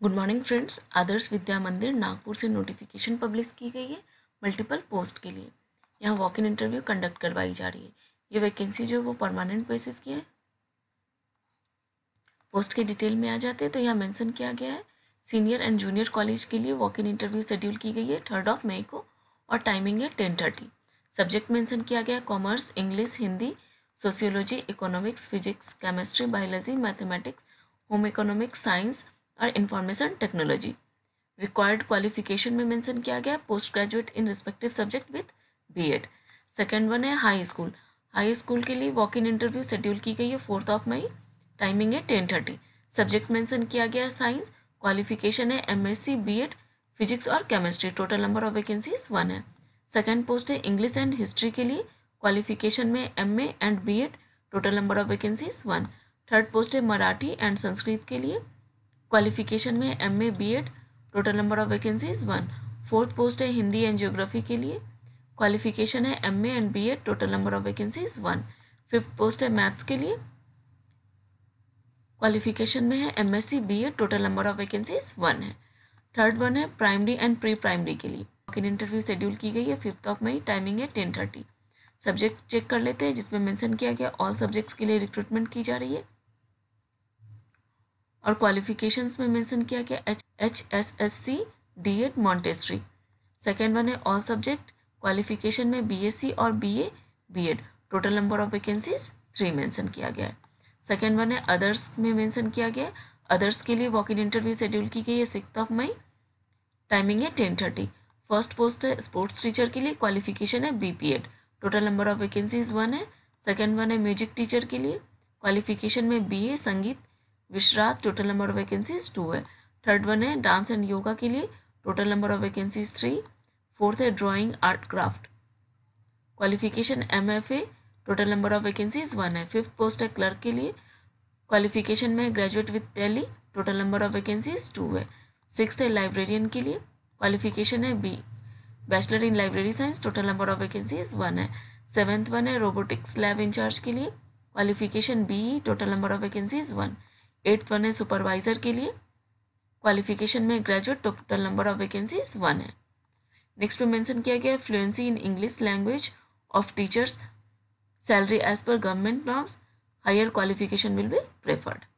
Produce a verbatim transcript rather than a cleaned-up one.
Good morning friends. Adarsh Vidya Mandir Nagpur से notification publish की गई है मल्टीपल पोस्ट के लिए। यहाँ वॉक इन इंटरव्यू कंडक्ट करवाई जा रही है। ये वैकेंसी जो है वो परमानेंट बेसिस की है। पोस्ट के डिटेल में आ जाते हैं तो यहाँ मेंशन किया गया है सीनियर एंड जूनियर कॉलेज के लिए वॉक इन इंटरव्यू शेड्यूल की गई है थर्ड ऑफ मई को और टाइमिंग है टेन थर्टी। सब्जेक्ट मेंशन किया गया है commerce, English, Hindi, sociology, economics, physics, chemistry, biology, mathematics, home economics, science और इंफॉर्मेशन टेक्नोलॉजी। रिक्वायर्ड क्वालिफिकेशन में मेंशन किया गया post graduate in respective subject with BEd. Second one है हाई स्कूल। हाई स्कूल के लिए वॉक इन इंटरव्यू शेड्यूल की गई है फोर्थ ऑफ मई, टाइमिंग है टेन थर्टी। सब्जेक्ट मेंशन किया गया है साइंस। क्वालिफिकेशन है एमएससी, बीएड, फिजिक्स और chemistry. Total number of vacancies one है। सेकेंड पोस्ट है इंग्लिश एंड हिस्ट्री के लिए। क्वालिफिकेशन में MA and BEd. Total number of vacancies one. Third post है मराठी एंड संस्कृत के लिए। क्वालिफिकेशन में MA, BEd. Total number of vacancies one. Fourth post है हिंदी एंड ज्योग्राफी के लिए। क्वालिफिकेशन है MA and BEd. Total number of vacancies one. Fifth post है maths के लिए। क्वालिफिकेशन में है MSc, BEd. Total number of vacancies one है। थर्ड वन है प्राइमरी एंड प्री प्राइमरी के लिए। वॉक इन इंटरव्यू शेड्यूल की गई है फिफ्थ ऑफ मई, टाइमिंग है टेन थर्टी। सब्जेक्ट चेक कर लेते हैं जिसमें मेंशन किया गया ऑल सब्जेक्ट्स के लिए रिक्रूटमेंट की जा रही है और क्वालिफिकेशंस में मेंशन किया गया H H S S C, D Ed, Montessori. Second one है ऑल सब्जेक्ट। क्वालिफिकेशन में बीएससी और BA, BEd. Total number of vacancies three mention किया गया है। सेकेंड वन है अदर्स में मेंशन किया गया है अदर्स के लिए वॉक इन इंटरव्यू शेड्यूल की गई है सिक्स ऑफ मई, टाइमिंग है टेन थर्टी। फर्स्ट पोस्ट है स्पोर्ट्स टीचर के लिए। क्वालिफिकेशन है BPEd. Total number of vacancies one है। सेकेंड वन है म्यूजिक टीचर के लिए। क्वालिफिकेशन में BA Sangeet Visharad. Total number of vacancies two है। थर्ड वन है डांस एंड योगा के लिए। Total number of vacancies three. Fourth है drawing art craft. Qualification M F A. Total number of vacancies one है। Fifth post है clerk के लिए। Qualification में graduate with Tally. Total number of vacancies two है। Sixth है librarian के लिए। क्वालिफिकेशन है B bachelor in library science. Total number of vacancies one है। सेवेंथ वन है रोबोटिक्स लैब इंचार्ज के लिए। Qualification B. Total number of vacancies one. Eighth one है सुपरवाइजर के लिए। क्वालिफिकेशन में graduate. Total number of vacancies one है। Next में मेंशन किया गया fluency in English language of teachers. Salary as per government norms. Higher qualification will be preferred.